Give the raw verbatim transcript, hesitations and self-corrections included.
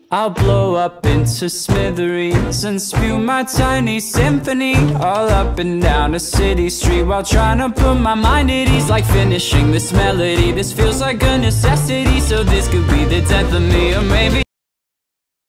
I'll blow up into smithereens and spew my tiny symphony all up and down a city street, while trying to put my mind at ease. Like finishing this melody, this feels like a necessity. So this could be the death of me, or maybe